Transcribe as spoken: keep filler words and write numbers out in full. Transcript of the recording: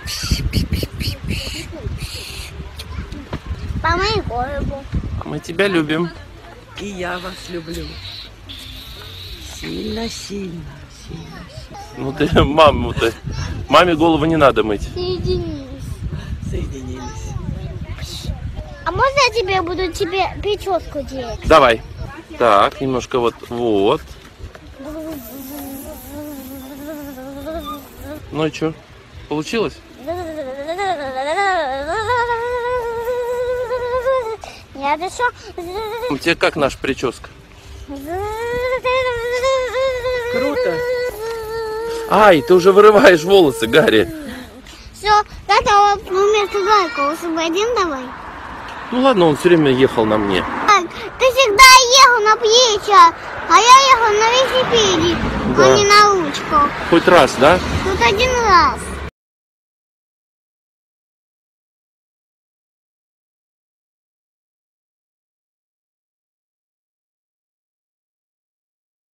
Помой голову. Мы тебя любим. И я вас люблю. Сильно, сильно, сильно. Ну ты, маму ты. Маме голову не надо мыть. Соединились. Соединились. А можно я тебе буду тебе прическу делать? Давай. Так, немножко вот, вот. Ну и что? Получилось? Я еще... У тебя как наша прическа? Круто. Ай, ты уже вырываешь волосы, Гарри. Все, тогда вместо Гарика освободим давай. Ну ладно, он все время ехал на мне. Так, ты всегда ехал на плечах, а я ехал на велосипеде, Да. а не на ручку. Хоть раз, да? Тут один раз.